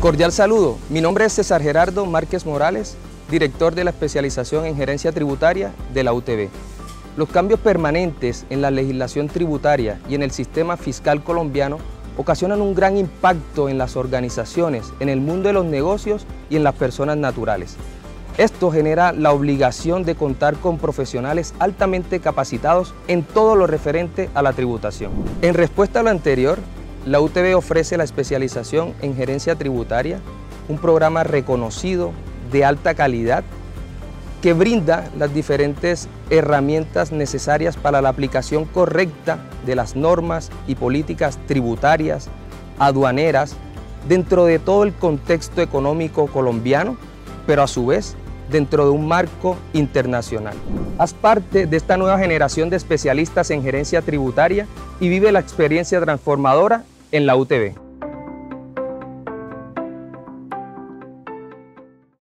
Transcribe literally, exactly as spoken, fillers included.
Cordial saludo, mi nombre es César Gerardo Márquez Morales, director de la especialización en gerencia tributaria de la U T B. Los cambios permanentes en la legislación tributaria y en el sistema fiscal colombiano ocasionan un gran impacto en las organizaciones, en el mundo de los negocios y en las personas naturales. Esto genera la obligación de contar con profesionales altamente capacitados en todo lo referente a la tributación. En respuesta a lo anterior, la U T B ofrece la especialización en gerencia tributaria, un programa reconocido de alta calidad que brinda las diferentes herramientas necesarias para la aplicación correcta de las normas y políticas tributarias, aduaneras, dentro de todo el contexto económico colombiano, pero a su vez dentro de un marco internacional. Haz parte de esta nueva generación de especialistas en gerencia tributaria y vive la experiencia transformadora en la U T B.